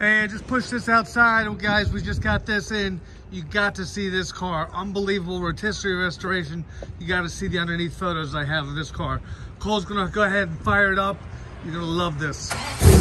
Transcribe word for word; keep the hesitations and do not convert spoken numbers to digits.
Hey, I just pushed this outside. Oh, guys, we just got this in. You got to see this car. Unbelievable rotisserie restoration. You got to see the underneath photos I have of this car. Cole's gonna go ahead and fire it up. You're gonna love this.